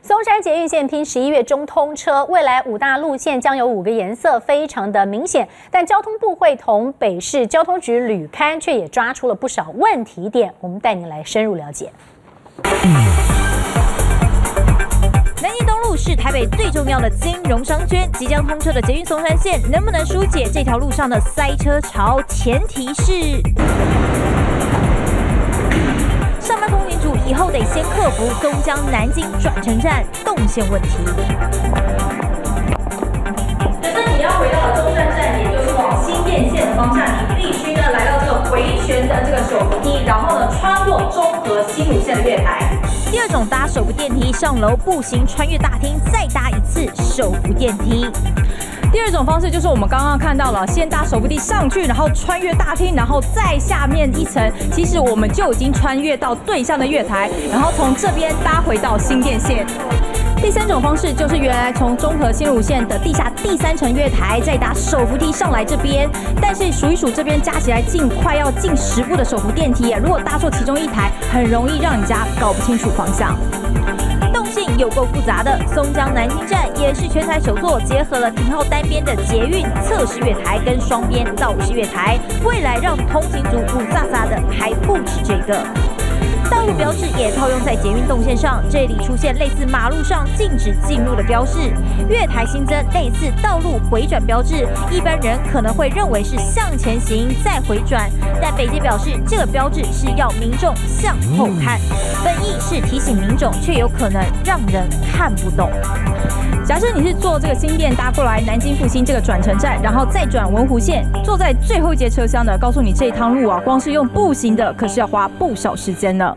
松山捷运线拼11月中通车，未来5大路线将有5个颜色，非常的明显。但交通部会同北市交通局履勘，却也抓出了不少问题点。我们带您来深入了解。 南宜东路是台北最重要的金融商圈，即将通车的捷运松山线能不能疏解这条路上的塞车潮？前提是上班通勤族以后得先克服松江南京转乘站动线问题。 就是你要回到中山站，也就是往新店线的方向，你必须呢来到这个回旋的这个手扶梯，然后呢穿过中和新路线的月台。 第二种搭手扶电梯上楼，步行穿越大厅，再搭一次手扶电梯。 第二种方式就是我们刚刚看到了，先搭手扶梯上去，然后穿越大厅，然后再下面一层，其实我们就已经穿越到对向的月台，然后从这边搭回到新店线。第三种方式就是原来从中和新路线的地下第3层月台，再搭手扶梯上来这边，但是数一数这边加起来快要近10部的手扶电梯，如果搭错其中一台，很容易让人家搞不清楚方向。动性有够复杂的，松江南京站也是全台首座结合了停靠单边的捷运侧式月台跟双边倒式月台，未来让通勤族五杂杂的还不止这个。道路标志也套用在捷运动线上，这里出现类似马路上禁止进入的标示，月台新增类似道路回转标志，一般人可能会认为是向前行再回转，但北捷表示这个标志是要民众向后看，本意是提醒民众，却有可能让人看不懂。假设你是坐这个新店搭过来南京复兴这个转乘站，然后再转文湖线，坐在最后一节车厢的，告诉你这一趟路啊，光是用步行的，可是要花不少时间呢。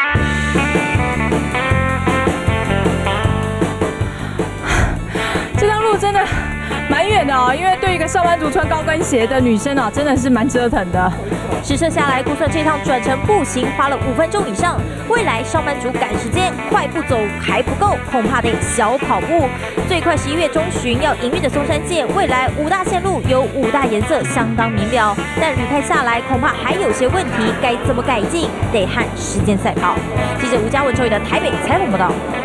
这趟路真的蛮远的因为对一个上班族穿高跟鞋的女生真的是蛮折腾的。 实测下来，估算这趟转乘步行花了5分钟以上。未来上班族赶时间，快步走还不够，恐怕得小跑步。最快11月中旬要营运的松山线，未来5大线路有5大颜色，相当明了。但履勘下来，恐怕还有些问题，该怎么改进，得和时间赛跑。记者吴嘉文、周宇的台北采访报道。